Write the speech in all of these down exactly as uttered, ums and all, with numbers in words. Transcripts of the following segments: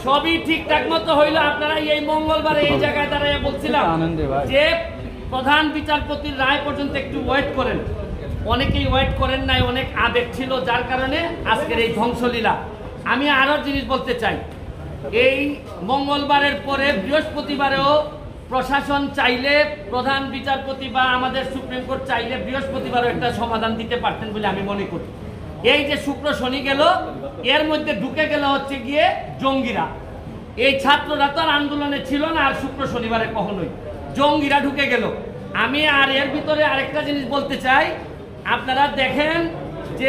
সবই ঠিকঠাক মতো হইলো। আপনারা এই মঙ্গলবার এই জায়গায় দাঁড়িয়ে বলছিলাম যে প্রধান বিচারপতির রায় পর্যন্ত একটু ওয়েট করেন। অনেকেই ওয়েট করেন নাই, অনেক আবেগ ছিল, যার কারণে আজকের এই ধ্বংসলীলা। আমি আরো জিনিস বলতে চাই, এই মঙ্গলবারের পরে বৃহস্পতিবারেও প্রশাসন চাইলে, প্রধান বিচারপতি বা আমাদের সুপ্রিম কোর্ট চাইলে বৃহস্পতিবারও একটা সমাধান দিতে পারতেন বলে আমি মনে করি। এই যে শুক্র শনি গেল, এর মধ্যে ঢুকে গেল হচ্ছে গিয়ে জঙ্গিরা। এই ছাত্ররা তো আর আন্দোলনে ছিল না আর শুক্র শনিবারে কখনোই, জঙ্গিরা ঢুকে গেল। আমি আর এর ভিতরে আরেকটা জিনিস বলতে চাই, আপনারা দেখেন যে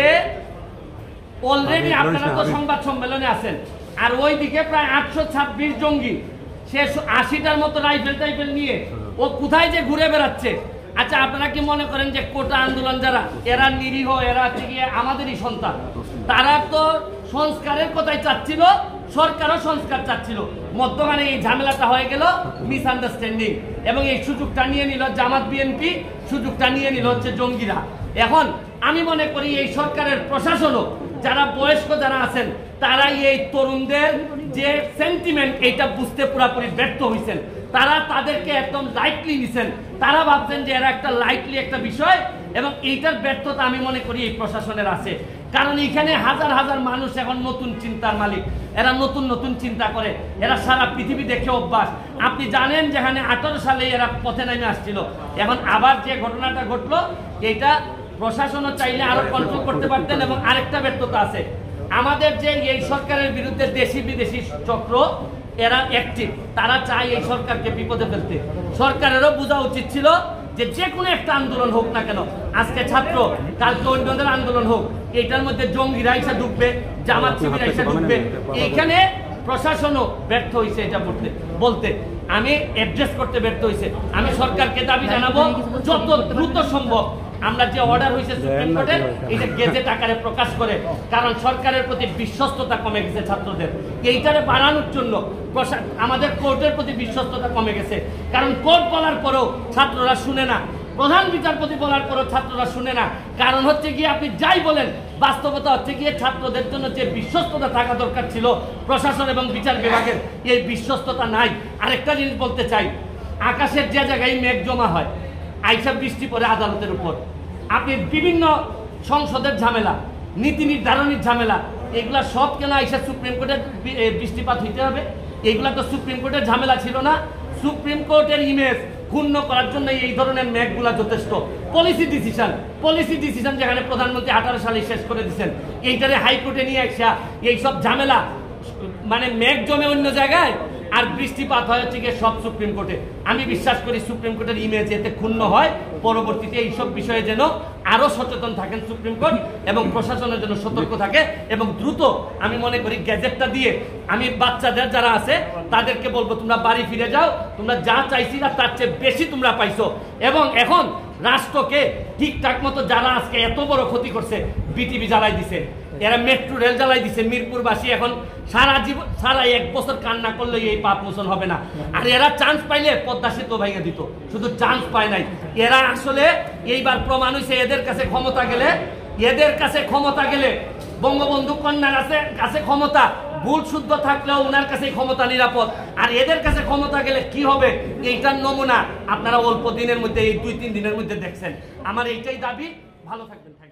অলরেডি আপনারা তো সংবাদ সম্মেলনে আছেন, আর ওই দিকে প্রায় আটশো ছাব্বিশ জঙ্গি, সে আশিটার মতো রাইফেল টাইফেল নিয়ে ও কোথায় যে ঘুরে বেড়াচ্ছে। আচ্ছা, আপনারা কি মনে করেন যে কোটা আন্দোলন যারা, এরা নিরীহ, এরা হচ্ছে গিয়ে আমাদেরই সন্তান? তারা তো সংস্কারের কথাই চাচ্ছিল, সরকারও সংস্কার চাচ্ছিল, মধ্যখানে এই ঝামেলাটা হয়ে গেল মিসআন্ডারস্ট্যান্ডিং, এবং এই সুযোগটা নিয়ে নিল জামাত বিএনপি, সুযোগটা নিয়ে নিল হচ্ছে জঙ্গিরা। এখন আমি মনে করি এই সরকারের প্রশাসনও, যারা বয়স্ক যারা আছেন, তারাই এই তরুণদের যে সেন্টিমেন্ট এইটা বুঝতে পুরোপুরি ব্যর্থ হয়েছেন। তারা তাদেরকে একদম লাইটলি নিছেন, তারা ভাবছেন যে এরা একটা লাইটলি একটা বিষয়, এবং এইটার ব্যর্থতা আমি মনে করি এই প্রশাসনের আছে। কারণ এখানে হাজার হাজার মানুষ এখন নতুন চিন্তার মালিক, এরা নতুন নতুন চিন্তা করে, এরা সারা পৃথিবী দেখে অভ্যাস। আপনি জানেন যেখানে আঠারো সালে এরা পথে নেমে আসছিল, এখন আবার যে ঘটনাটা ঘটলো, এইটা প্রশাসনও চাইলে আরো কন্ট্রোল করতে পারতেন। এবং আরেকটা ব্যর্থতা আছে, আমাদের যে এই সরকারের বিরুদ্ধে দেশি বিদেশি চক্র, এরা অ্যাক্টিভ, তারা চায় এই সরকারকে বিপদে ফেলতে। সরকারেরও বোঝা উচিত ছিল যে যে কোনো একটা আন্দোলন হোক না কেন, আজকে ছাত্র, কালকে অন্যদের আন্দোলন হোক, এটার মধ্যে জঙ্গিরা এসে ঢুকবে, জামাত শিবিরা এসে ঢুকবে। এইখানে প্রশাসনও ব্যর্থ হয়েছে এটা বলতে বলতে আমি অ্যাড্রেস করতে ব্যর্থ হয়েছে। আমি সরকারকে দাবি জানাবো, যত দ্রুত সম্ভব আমরা যে অর্ডার হয়েছে সুপ্রিম কোর্টের, এটা গেজেট আকারে প্রকাশ করে, কারণ সরকারের প্রতি বিশ্বস্ততা কমে গেছে ছাত্রদের। এইটারে বাড়ানোর জন্য আমাদের কোর্টের প্রতি বিশ্বস্ততা কমে গেছে, কারণ কোর্ট বলার পরেও ছাত্ররা শুনে না, প্রধান বিচারপতি বলার পরেও ছাত্ররা শুনে না। কারণ হচ্ছে গিয়ে আপনি যাই বলেন, বাস্তবতা হচ্ছে গিয়ে ছাত্রদের জন্য যে বিশ্বস্ততা থাকা দরকার ছিল প্রশাসন এবং বিচার বিভাগের, এই বিশ্বস্ততা নাই। আরেকটা জিনিস বলতে চাই, আকাশের যে জায়গায় মেঘ জমা হয়, আইসা বৃষ্টি পড়ে আদালতের উপর, আপনি বিভিন্ন সংসদের ঝামেলা, নীতি নির্ধারণের ঝামেলা, এগুলা সব কেন আইসা সুপ্রিম কোর্টের বৃষ্টিপাত হইতে হবে? এগুলা তো সুপ্রিম কোর্টের ঝামেলা ছিল না। সুপ্রিম কোর্টের ইমেজ ক্ষুণ্ণ করার জন্য এই ধরনের মেঘগুলা যথেষ্ট। পলিসি ডিসিশন পলিসি ডিসিশন যেখানে প্রধানমন্ত্রী আঠারো সালে শেষ করে দিচ্ছেন, এইটারে হাইকোর্টে নিয়ে আসা এইসব ঝামেলা, মানে মেঘ জমে অন্য জায়গায় আর বৃষ্টিপাত হয় হচ্ছে গিয়ে সব সুপ্রিম কোর্টে। আমি বিশ্বাস করি সুপ্রিম কোর্টের ইমেজ এতে ক্ষুণ্ণ হয়, পরবর্তীতে এইসব বিষয়ে যেন আরো সচেতন থাকেন সুপ্রিম কোর্ট, এবং প্রশাসনের জন্য সতর্ক থাকে, এবং দ্রুত আমি মনে করি গ্যাজেটটা দিয়ে আমি বাচ্চাদের যারা আছে তাদেরকে বলবো, তোমরা বাড়ি ফিরে যাও, তোমরা যা চাইছিলা তার চেয়ে বেশি তোমরা পাইছো। এবং এখন রাষ্ট্রকে ঠিকঠাক মতো যারা আজকে এত বড় ক্ষতি করছে, বিটিভি জ্বালাই দিছে, এরা মেট্রো রেল জ্বালাই দিছে, মিরপুরবাসী এখন সারা জীবন সারা এক বছর কান্না করলে এই পাপ মোচন হবে না। আর এরা চান্স পাইলে পদ্মা সেতু ভাইয়া দিত, শুধু চান্স পায় নাই। এরা আসলে এইবার প্রমাণ হয়েছে, এদের কাছে ক্ষমতা গেলে এদের কাছে ক্ষমতা গেলে বঙ্গবন্ধু কন্যার কাছে কাছে ক্ষমতা ভুল শুদ্ধ থাকলেও ওনার কাছে ক্ষমতা নিরাপদ, আর এদের কাছে ক্ষমতা গেলে কি হবে এইটার নমুনা আপনারা অল্প দিনের মধ্যে, এই দুই তিন দিনের মধ্যে দেখছেন। আমার এইটাই দাবি। ভালো থাকবেন।